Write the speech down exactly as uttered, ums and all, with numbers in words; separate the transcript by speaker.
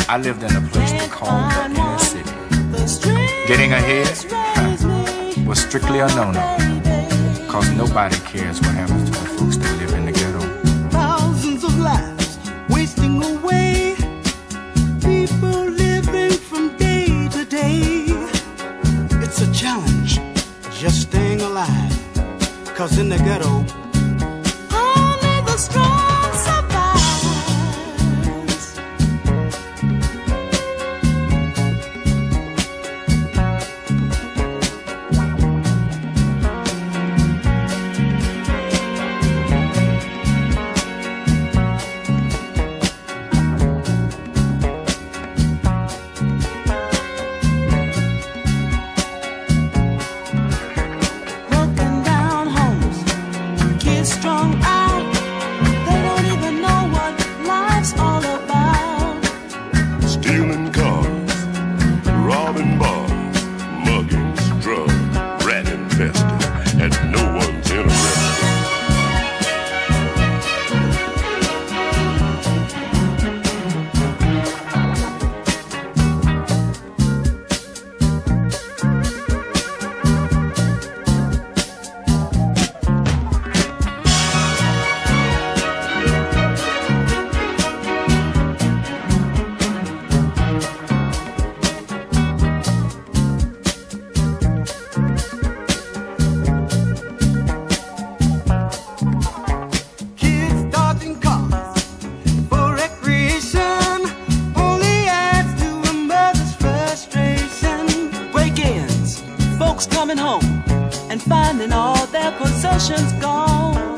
Speaker 1: I lived in a place they called the inner city. Getting ahead was strictly a no-no, cause nobody cares what happens to the folks that live in the ghetto.
Speaker 2: Thousands of lives wasting away, people living from day to day. It's a challenge just staying alive, cause in the ghetto only the strong survive.
Speaker 3: Coming home and finding all their possessions gone.